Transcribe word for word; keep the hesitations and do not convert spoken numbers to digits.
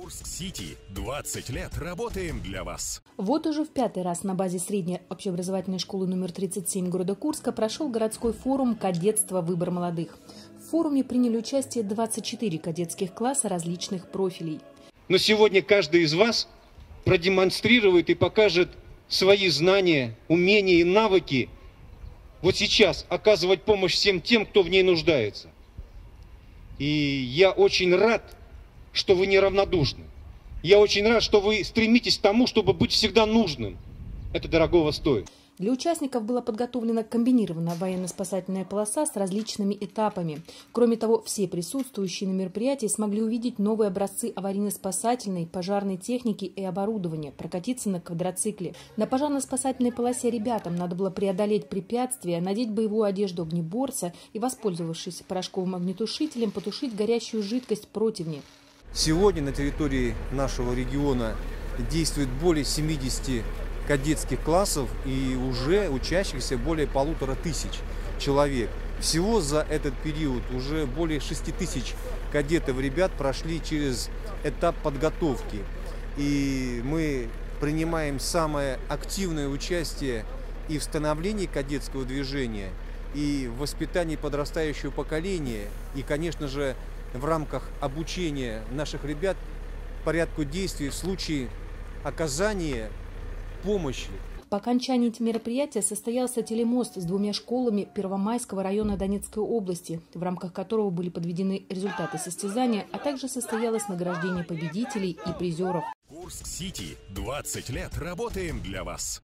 Курск-Сити. двадцать лет работаем для вас. Вот уже в пятый раз на базе средней общеобразовательной школы номер тридцать семь города Курска прошел городской форум «Кадетство. Выбор молодых». В форуме приняли участие двадцать четыре кадетских класса различных профилей. Но сегодня каждый из вас продемонстрирует и покажет свои знания, умения и навыки вот сейчас оказывать помощь всем тем, кто в ней нуждается. И я очень рад, что вы неравнодушны. Я очень рад, что вы стремитесь к тому, чтобы быть всегда нужным. Это дорогого стоит. Для участников была подготовлена комбинированная военно-спасательная полоса с различными этапами. Кроме того, все присутствующие на мероприятии смогли увидеть новые образцы аварийно-спасательной, пожарной техники и оборудования, прокатиться на квадроцикле. На пожарно-спасательной полосе ребятам надо было преодолеть препятствия, надеть боевую одежду огнеборца и, воспользовавшись порошковым огнетушителем, потушить горящую жидкость противни. Сегодня на территории нашего региона действует более семидесяти кадетских классов и уже учащихся более полутора тысяч человек. Всего за этот период уже более шести тысяч кадетов ребят прошли через этап подготовки. И мы принимаем самое активное участие и в становлении кадетского движения, и в воспитании подрастающего поколения, и, конечно же, в рамках обучения наших ребят порядку действий в случае оказания помощи. По окончании мероприятия состоялся телемост с двумя школами Первомайского района Донецкой области, в рамках которого были подведены результаты состязания, а также состоялось награждение победителей и призеров. Курск-Сити. двадцать лет работаем для вас.